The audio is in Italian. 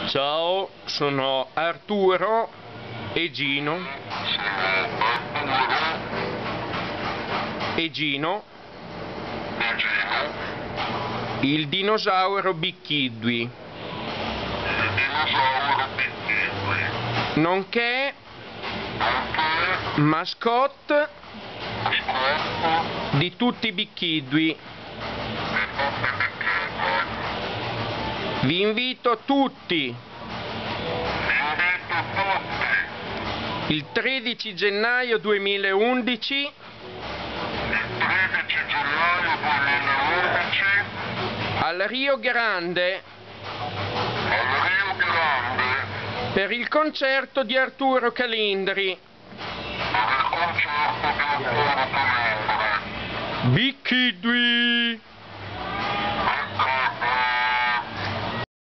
Ciao, sono Arturo e Gino. Il dinosauro Bicchidui, nonché mascotte di tutti i Bicchidui. Vi invito tutti il 13 gennaio 2011 al Rio Grande per il concerto di Arturo Calindri. Bicchidui!